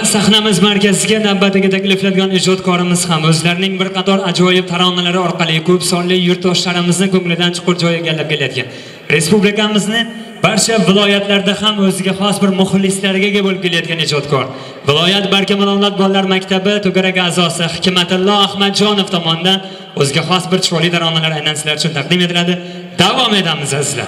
Sahnamiz markaziga navbatdagi takliflangan ijodkorimiz ham o'zlarining bir qator ajoyib taronalari orqali ko'p sonli yurtdoshlarimizni ko'nglidan chuqur joy egallab kelayotgan. Respublikamizni barcha viloyatlarda ham o'ziga xos bir muxlislarga ega bo'lib kelayotgan ijodkor. Viloyat Barkamolonat bolalar maktabi to'garagi a'zosi Hikmatillo Ahmadjonov tomonidan o'ziga xos bir chiroyli taronalar aynan sizlar uchun taqdim etiladi. Davom etamiz azizlar.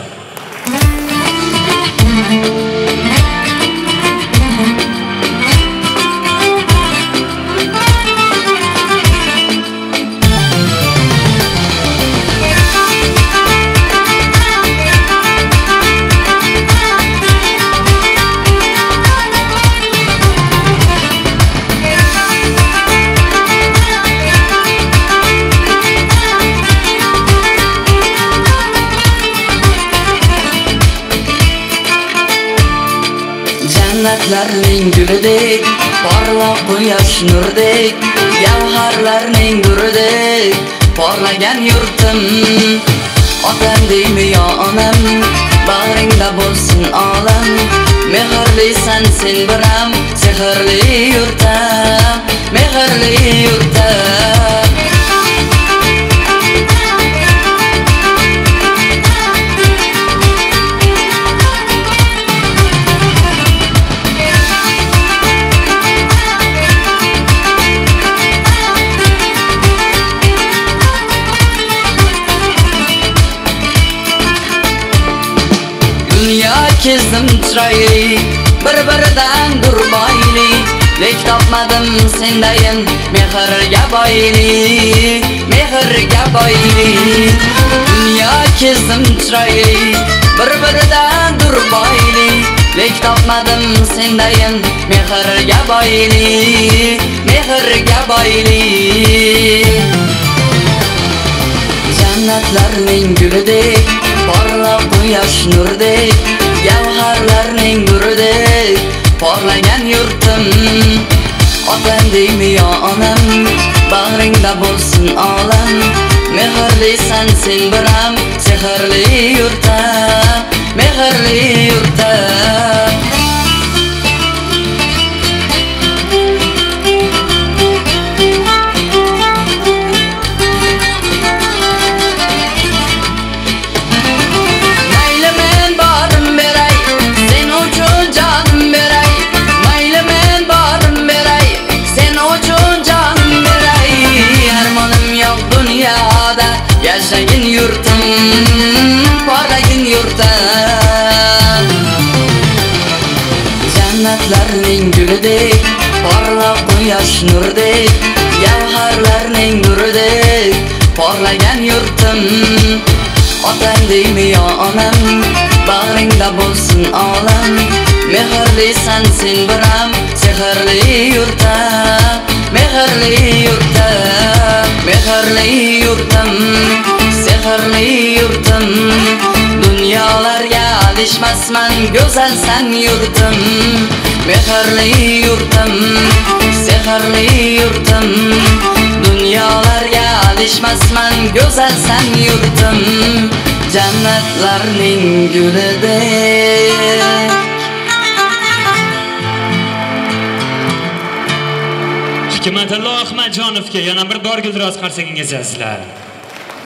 Jannatlarning gulidek, porloq quyosh nurdek, gavharlarning guridek, porlagan yurtim. Otam deymi yo onam, bag'ringda bo'lsin olam. Mehrlisan sen biram, sehrli yurtim, mehrli yurtim. Kezdim chiroyli, bir-biridan durboyli, lek topmadim sendayin mehrga boyli, mehrga boyli. Dunyo kezdim chiroyli, bir-biridan durboyli, lek topmadim sendayin mehrga boyli, mehrga boyli. Jannatlarning gulidek, porloq quyosh nurdek, gavharlarning guridek, porlagan yurtim. Otam deymi yo onam, bag'ringda bo'lsin olam. Mehrlisan sen biram, sehrli yurtim, mehrli yurtim. Yashagin yurtim, porlagin yurtim. Jannatlarning gulidek, porloq quyosh nurdek, gavharlarning guridek, porlagan yurtim. Otam deymi yo onam, bag'ringda bo'lsin olam. Mehrlisan sen biram, sehrli yurtim, mehrli yurtim, mehrli yurtim, sehrli yurtim. Dunyolarga alishmasman, go'zalsan yurtim, mehrli yurtim, sehrli yurtim. Dunyolarga alishmasman, go'zalsan yurtim. Jannatlarning gulidek. Hikmatillo Ahmadjonovga yana bir bor guldiroz qarsangiz azizlar.